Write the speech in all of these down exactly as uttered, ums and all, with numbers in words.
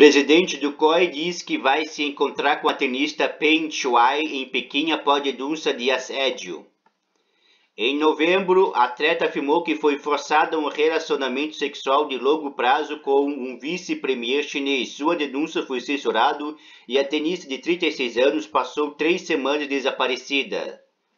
Presidente do C O I diz que vai se encontrar com a tenista Peng Shuai em Pequim após denúncia de assédio. Em novembro, a atleta afirmou que foi forçada a um relacionamento sexual de longo prazo com um vice-premier chinês. Sua denúncia foi censurada e a tenista de trinta e seis anos passou três semanas desaparecida.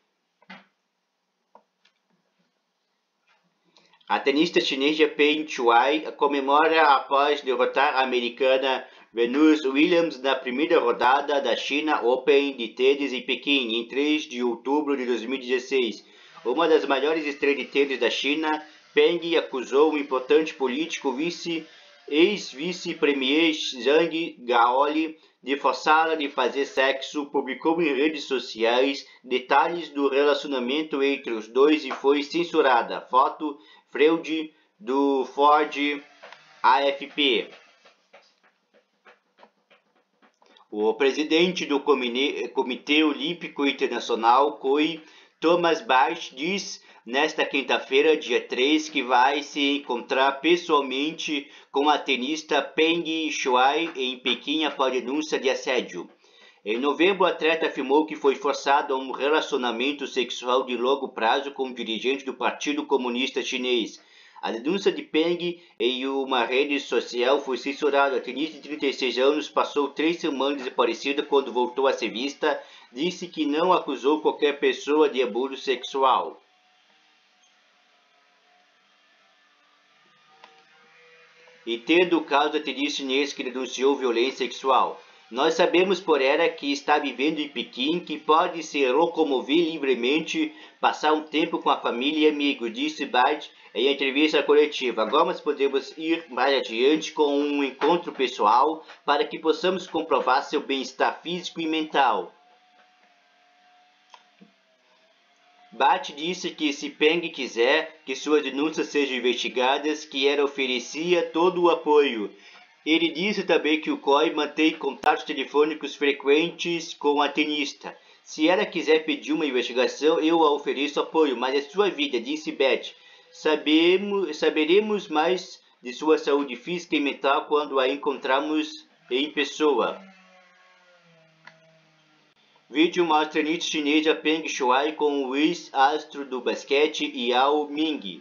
A tenista chinesa Peng Shuai comemora após derrotar a americana Venus Williams na primeira rodada da China Open de tênis em Pequim, em três de outubro de dois mil e dezesseis. Uma das maiores estrelas de tênis da China, Peng acusou o importante político vice, ex-vice-premier Zhang Gaoli de forçá-la de fazer sexo, publicou em redes sociais detalhes do relacionamento entre os dois e foi censurada. Foto Freud do Ford A F P. O presidente do Comitê Olímpico Internacional, C O I, Thomas Bach, diz nesta quinta-feira, dia três, que vai se encontrar pessoalmente com a tenista Peng Shuai em Pequim após denúncia de assédio. Em novembro, a atleta afirmou que foi forçada a um relacionamento sexual de longo prazo com um dirigente do Partido Comunista Chinês. A denúncia de Peng em uma rede social foi censurada. A tenista de trinta e seis anos passou três semanas desaparecida quando voltou a ser vista. Disse que não acusou qualquer pessoa de abuso sexual. E tendo o caso da tenista chinesa que denunciou violência sexual. Nós sabemos por ela que está vivendo em Pequim, que pode se locomover livremente, passar um tempo com a família e amigos, disse Bart em entrevista coletiva. Agora nós podemos ir mais adiante com um encontro pessoal para que possamos comprovar seu bem-estar físico e mental. Bart disse que se Peng quiser que suas denúncias sejam investigadas, que ela oferecia todo o apoio. Ele disse também que o C O I mantém contatos telefônicos frequentes com a tenista. Se ela quiser pedir uma investigação, eu a ofereço apoio, mas é sua vida, disse Beth. Sabemos, saberemos mais de sua saúde física e mental quando a encontrarmos em pessoa. Vídeo mostra a tenista chinesa Peng Shuai com o ex-astro do basquete Yao Ming.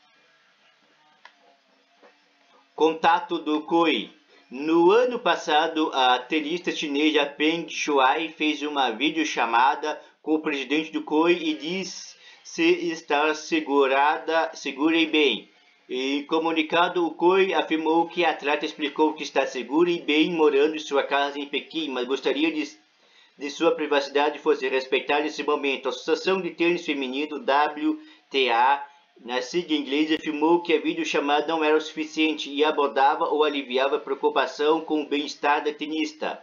Contato do C O I. No ano passado, a tenista chinesa Peng Shuai fez uma videochamada com o presidente do C O I e disse estar segurada, segura e bem. Em comunicado, o C O I afirmou que a atleta explicou que está segura e bem morando em sua casa em Pequim, mas gostaria de, de sua privacidade fosse respeitada nesse momento. A Associação de Tênis Feminino W T A, na sigla inglesa, afirmou que a videochamada não era o suficiente e abordava ou aliviava a preocupação com o bem-estar da tenista.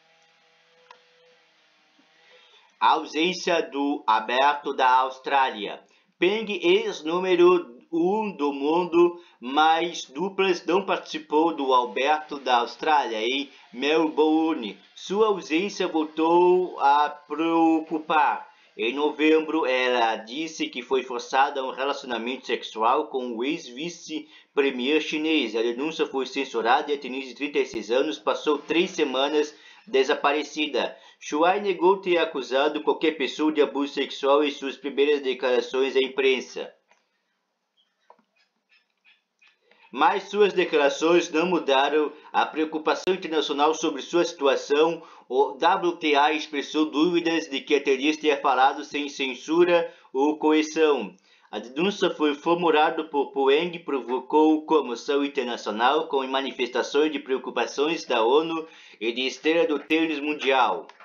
A ausência do Aberto da Austrália. Peng, ex-número um do mundo, mais duplas, não participou do Aberto da Austrália em Melbourne. Sua ausência voltou a preocupar. Em novembro, ela disse que foi forçada a um relacionamento sexual com o ex-vice-premier chinês. A denúncia foi censurada e a tenista de trinta e seis anos passou três semanas desaparecida. Shuai negou ter acusado qualquer pessoa de abuso sexual em suas primeiras declarações à imprensa. Mas suas declarações não mudaram a preocupação internacional sobre sua situação. O W T A expressou dúvidas de que a tenista tenha falado sem censura ou coerção. A denúncia foi formulada por Peng e provocou comoção internacional com manifestações de preocupações da ONU e de estrela do tênis mundial.